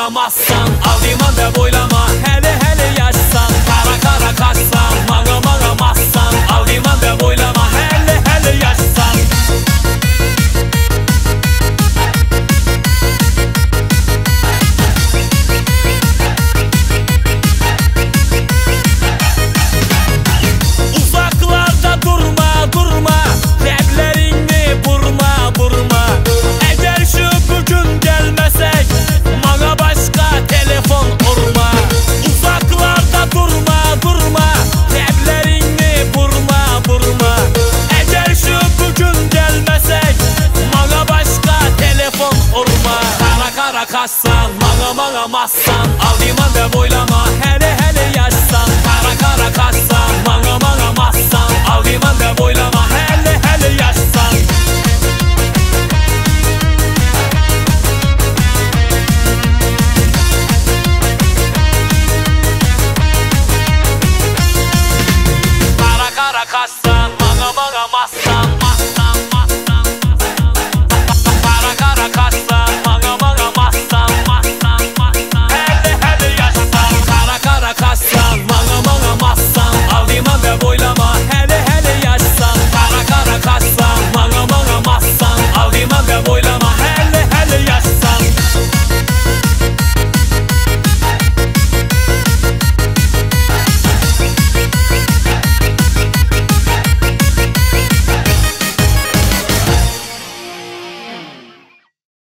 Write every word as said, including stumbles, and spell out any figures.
boylamazsan, aldıman da boylama, hele hele yaşsan. Kara kara kaçsan, mana mana mazsan, aldıman da boylama, hele hele yaşsan. Uzaklarda durma durma, rəblərini burma burma. Əgər şu bugün gəlməsək, mana başqa telefon urma. Uzaklarda durma durma, rəblərini burma burma. Əgər şu bugün gəlməsək, mana başqa telefon urma. Kara kara kaçsan, mana mana mazsan, aldıman da boylama, hele hele yaşsan. Kara kara kaçsan, mana mana mazsan, aldıman da boylama.